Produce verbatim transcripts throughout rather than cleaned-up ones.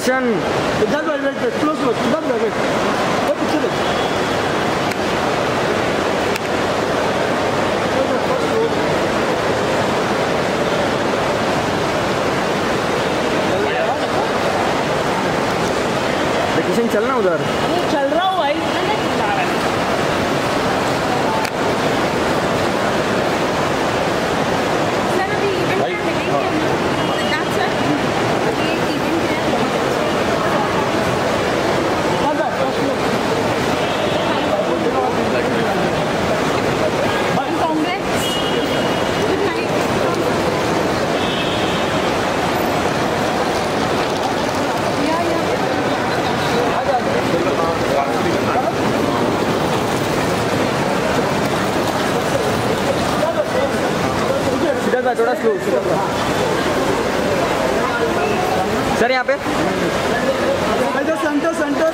Action. इधर बैठ बैठ क्लोज क्लोज इधर बैठ बैठ वो पीछे देख। किशन चलना उधर चल रहा हूँ भाई। थोड़ा स्लो सर यहाँ पे सेंटर सेंटर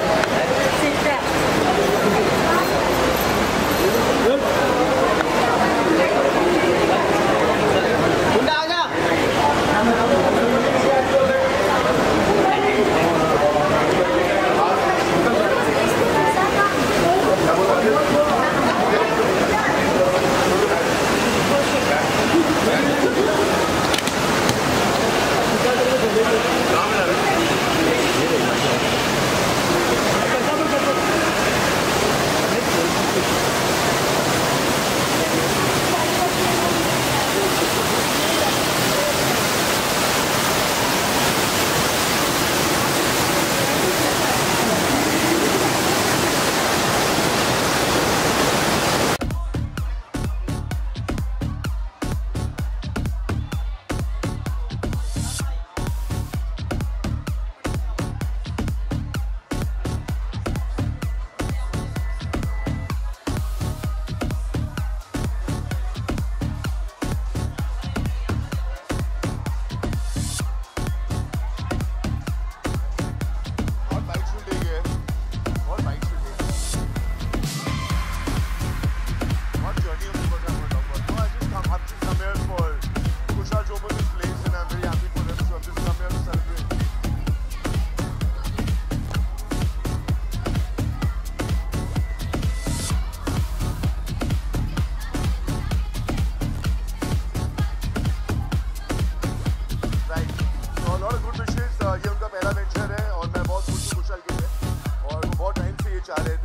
ये उनका पहला वेंचर है और मैं बहुत खुश हूँ कुशल के लिए और वो बहुत टाइम से ये चाह रहे थे।